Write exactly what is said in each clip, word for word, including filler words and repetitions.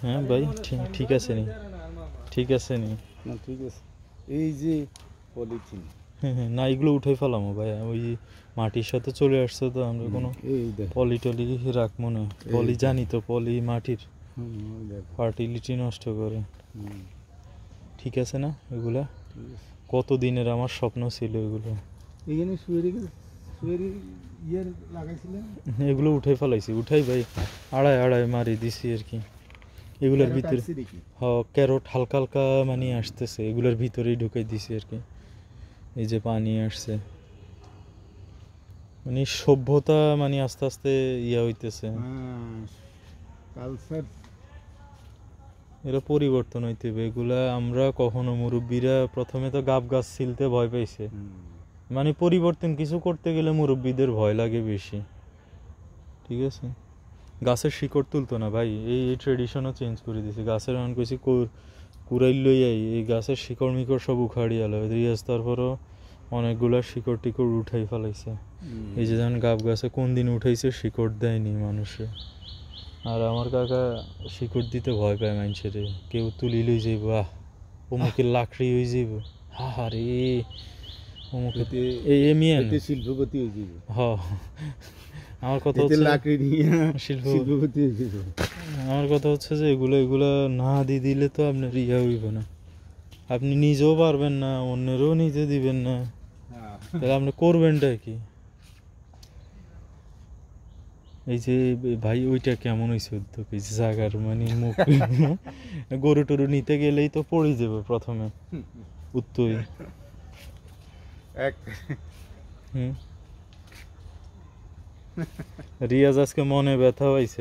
হ্যাঁ ভাই ঠিক আছে নি ঠিক আছে নি না ঠিক আছে এই যে পলিথিন হ্যাঁ হ্যাঁ না এগুলো উঠাই ফেলামো ভাই ওই মাটির সাথে চলে আসছে তো আমরা কোনো পলি টলি রাখবো না পলি জানি তো পলি মাটির ফার্টিলিটি নষ্ট করে ঠিক আছে না এগুলা কত দিনের আমার স্বপ্ন ছিল এগুলো এখানে সুয়েরি সুয়েরি ইয়ে লাগাইছিলেন এগুলো উঠাই ফেলাইছি উঠাই ভাই আড়াই আড়াই মারি দিছি আর কি এগুলোর ভিতরে হ্যাঁ ক্যারট হালকা হালকা মানে আসতেছে এগুলোর ভিতরেই ঢুকাই দিছি আর কি এই যে পানি আসছে মানে সভ্যতা মানে আস্তে আস্তে ইয়া হইতেছে কালচার এরা পরিবর্তন হইতে হবে এগুলা আমরা কখনো মুরব্বীরা প্রথমে তো গাব গাছ ছিলতে ভয় পাইছে মানে পরিবর্তন কিছু করতে গেলে মুরব্বীদের ভয় লাগে বেশি ঠিক আছে গাছের শিকড় তুলতো না ভাই এই এই ট্রেডিশনও চেঞ্জ করে দিয়েছে গাছের এমন কইছি কুড়াই লই আই এই গাছের শিকড় মিকড় সব উখাড়ি আলো রিয়াজ তারপরও অনেকগুলা শিকড় টিকড় উঠাই ফেলাইছে এই যে যেমন গাব গাছে কোন দিন উঠাইছে শিকড় দেয়নি মানুষে আর আমার কাকা শিকড় দিতে ভয় পায় মানুষের কেউ তুলি লই যাইব আহ অমুকের লাকড়ি হয়ে যাইব হা হা রে অমুকে এই এমিয়ান শিল্পপতি হয়ে যাইব হ্যাঁ আমার কথা হচ্ছে লাকড়ি নিয়ে শিল্পপতি হয়ে যাইব আমার কথা হচ্ছে যে এগুলো এগুলো না দিয়ে দিলে তো আপনার ইয়া হইব না আপনি নিজেও পারবেন না অন্যেরও নিতে দিবেন না তাহলে আপনি করবেনটা কি এই যে ভাই ওইটা কেমন হয়েছে উদ্যোগ এই জায়গার মানে মুখ গরু টরু নিতে গেলেই তো পড়ে যাবে প্রথমে উত্তর হুম রিয়াজ আজকে মনে ব্যথা হয়েছে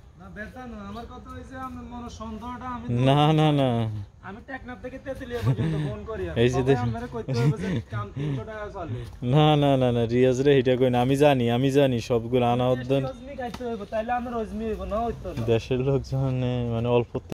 না না না না না না না রিয়াজ রে এটা কই না আমি জানি আমি জানি সবগুলো আনা দেশের লোকজন মানে অল্প